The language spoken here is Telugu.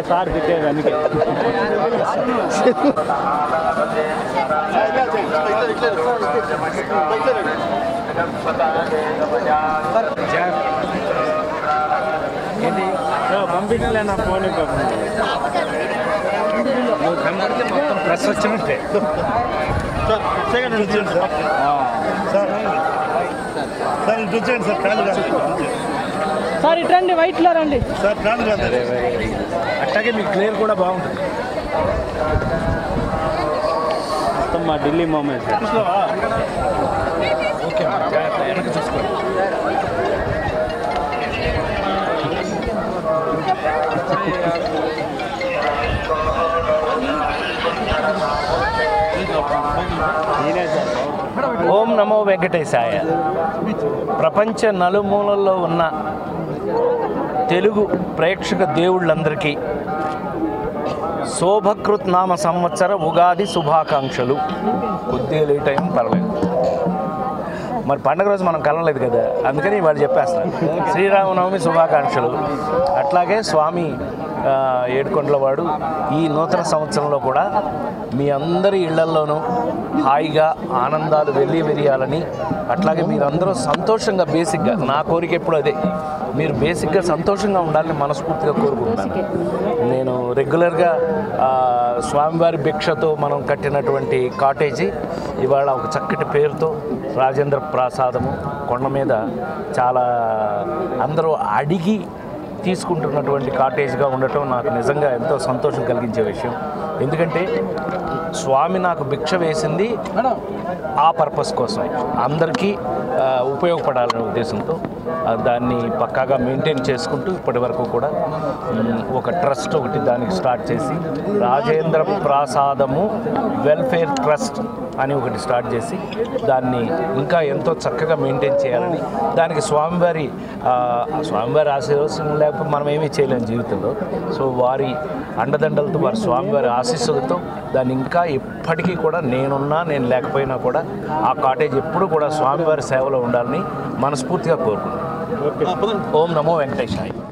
సార్ తిట్టేది అందుకే పంపించలే నా ఫోన్ నువ్వు కనబడితే మొత్తం ప్రెస్ వచ్చినట్టే సార్ ఇటు వచ్చేయండి సార్ కాదు సార్ ఇటు రండి వైట్లో రండి సార్ కాదు కాదు అట్లాగే మీకు క్లియర్ కూడా బాగుంటుంది మొత్తం మా ఢిల్లీ మూమెంట్ ఓకే వెనక చూసుకోండి ఓం నమో వెంకటేశాయ. ప్రపంచ నలుమూలల్లో ఉన్న తెలుగు ప్రేక్షక దేవుళ్ళందరికీ శోభకృత్ నామ సంవత్సర ఉగాది శుభాకాంక్షలు. కొద్దిగా లేట్ అయ్యాం, పర్లేదు. మరి పండుగ రోజు మనం కలవలేదు కదా, అందుకని వాళ్ళు చెప్పేస్తాను. శ్రీరామనవమి శుభాకాంక్షలు. అట్లాగే స్వామి ఏడుకొండలవాడు ఈ నూతన సంవత్సరంలో కూడా మీ అందరి ఇళ్లల్లోనూ హాయిగా ఆనందాలు వెల్లివిరియాలని, అట్లాగే మీరందరూ సంతోషంగా, బేసిక్గా నా కోరిక ఎప్పుడు అదే, మీరు బేసిక్గా సంతోషంగా ఉండాలని మనస్ఫూర్తిగా కోరుకుంటున్నాను. నేను రెగ్యులర్గా స్వామివారి భిక్షతో మనం కట్టినటువంటి కాటేజీ ఇవాళ ఒక చక్కటి పేరుతో రాజేంద్ర ప్రసాదము కొండ మీద చాలా అందరూ అడిగి తీసుకుంటున్నటువంటి కాటేజ్గా ఉండటం నాకు నిజంగా ఎంతో సంతోషం కలిగించే విషయం. ఎందుకంటే స్వామి నాకు భిక్ష వేసింది ఆ పర్పస్ కోసం, అందరికీ ఉపయోగపడాలనే ఉద్దేశంతో దాన్ని పక్కాగా మెయింటైన్ చేసుకుంటూ ఇప్పటి వరకు కూడా ఒక ట్రస్ట్ ఒకటి దానికి స్టార్ట్ చేసి రాజేంద్ర ప్రసాదము వెల్ఫేర్ ట్రస్ట్ అని ఒకటి స్టార్ట్ చేసి దాన్ని ఇంకా ఎంతో చక్కగా మెయింటైన్ చేయాలని, దానికి స్వామివారి ఆశీర్వాదం లేకపోతే మనం ఏమీ చేయలేము జీవితంలో. సో వారి అండదండలతో, వారి స్వామివారి ఆశీస్సులతో దాన్ని ఇంకా ఎప్పటికీ కూడా నేను లేకపోయినా కూడా ఆ కాటేజ్ ఎప్పుడు కూడా స్వామివారి సేవలో ఉండాలని మనస్ఫూర్తిగా కోరుకుంటున్నాను. ఓం నమో వెంకటేశాయ.